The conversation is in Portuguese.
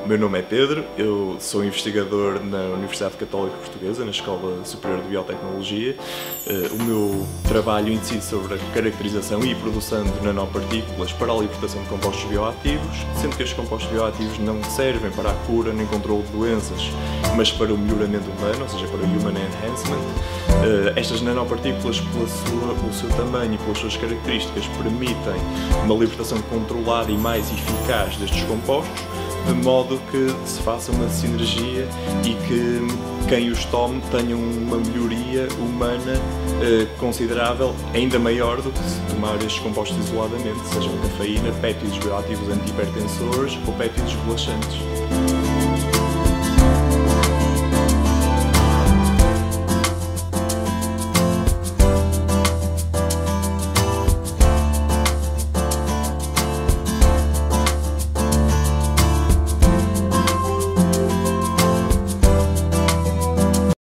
O meu nome é Pedro, eu sou investigador na Universidade Católica Portuguesa, na Escola Superior de Biotecnologia. O meu trabalho incide sobre a caracterização e produção de nanopartículas para a libertação de compostos bioativos, sendo que estes compostos bioativos não servem para a cura nem controle de doenças, mas para o melhoramento humano, ou seja, para o Human Enhancement. Estas nanopartículas, pelo seu tamanho e pelas suas características, permitem uma libertação controlada e mais eficaz destes compostos, de modo que se faça uma sinergia e que quem os tome tenha uma melhoria humana considerável, ainda maior do que se tomar estes compostos isoladamente, sejam cafeína, péptidos bioativos antihipertensores ou péptidos relaxantes.